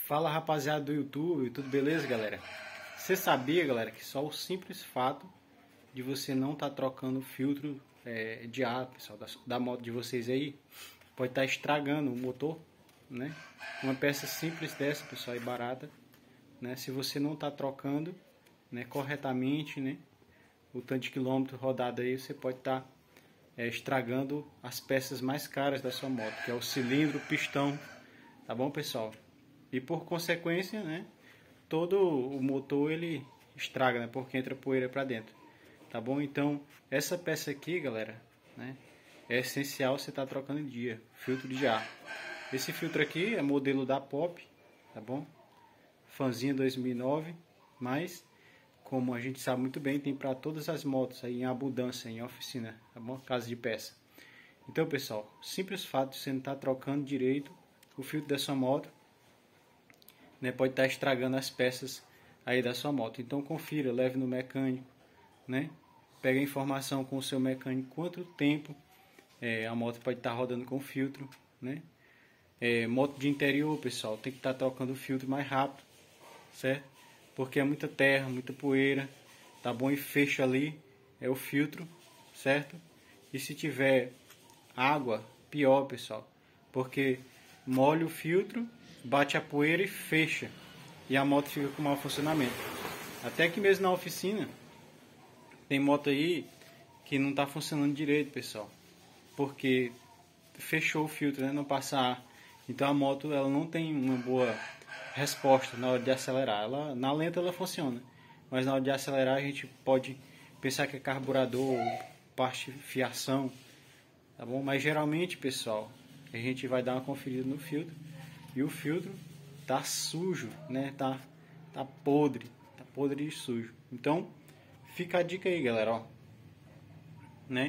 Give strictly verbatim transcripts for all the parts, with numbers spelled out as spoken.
Fala, rapaziada do YouTube, tudo beleza, galera? Você sabia, galera, que só o simples fato de você não estar tá trocando filtro é, de ar, pessoal, da, da moto de vocês aí, pode estar tá estragando o motor, né? Uma peça simples dessa, pessoal, e barata, né? Se você não está trocando, né, corretamente, né, o tanto de quilômetro rodado aí, você pode estar tá, é, estragando as peças mais caras da sua moto, que é o cilindro, o pistão, tá bom, pessoal? E por consequência, né, todo o motor ele estraga, né, porque entra poeira para dentro, tá bom? Então essa peça aqui, galera, né, é essencial você estar tá trocando em dia, filtro de ar. Esse filtro aqui é modelo da Pop, tá bom? Fanzinha dois mil e nove, mas como a gente sabe muito bem, tem para todas as motos aí em abundância, em oficina, tá bom? Casa de peça. Então, pessoal, simples fato de você não estar tá trocando direito o filtro da sua moto, né, pode estar tá estragando as peças aí da sua moto. Então confira, leve no mecânico, né? Pega a informação com o seu mecânico quanto tempo é, a moto pode estar tá rodando com filtro, né? É, moto de interior, pessoal, tem que estar tá trocando o filtro mais rápido, certo? Porque é muita terra, muita poeira, tá bom? E fecha ali é o filtro, certo? E se tiver água, pior, pessoal, porque molha o filtro, bate a poeira e fecha, e a moto fica com mau funcionamento. Até que mesmo na oficina tem moto aí que não está funcionando direito, pessoal, porque fechou o filtro, né? Não passa ar. Então a moto ela não tem uma boa resposta na hora de acelerar. Ela, na lenta ela funciona, mas na hora de acelerar a gente pode pensar que é carburador, parte fiação, tá bom? Mas geralmente, pessoal, a gente vai dar uma conferida no filtro e o filtro tá sujo, né? Tá, tá podre, tá podre e sujo. Então, fica a dica aí, galera, ó, né?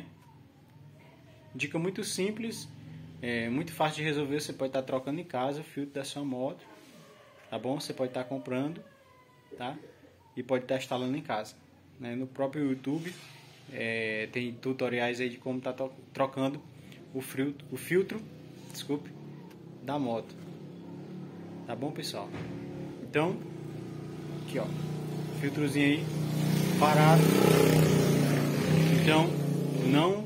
Dica muito simples, é muito fácil de resolver. Você pode estar tá trocando em casa o filtro da sua moto, tá bom? Você pode estar tá comprando, tá? E pode estar tá instalando em casa, né? No próprio YouTube é, tem tutoriais aí de como tá trocando o filtro, o filtro, desculpe, da moto. Tá bom, pessoal? Então, aqui ó, filtrozinho aí parado. Então, não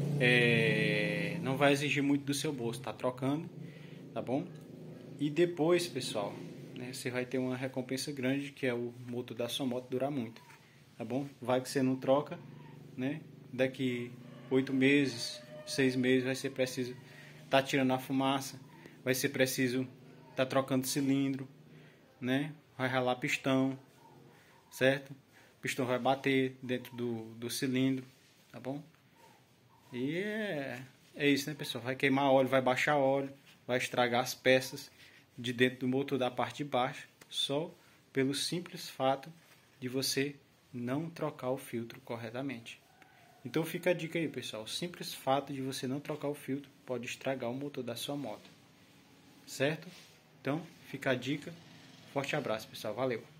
é, não vai exigir muito do seu bolso, tá trocando, tá bom? E depois, pessoal, né, você vai ter uma recompensa grande, que é o motor da sua moto durar muito, tá bom? Vai que você não troca, né? Daqui oito meses, seis meses vai ser preciso tá tirando a fumaça, vai ser preciso tá trocando cilindro, né? Vai ralar pistão, certo? O pistão vai bater dentro do, do cilindro, tá bom? E é, é isso, né, pessoal? Vai queimar óleo, vai baixar óleo, vai estragar as peças de dentro do motor da parte de baixo, só pelo simples fato de você não trocar o filtro corretamente. Então fica a dica aí, pessoal. O simples fato de você não trocar o filtro pode estragar o motor da sua moto, certo? Então fica a dica. Forte abraço, pessoal. Valeu!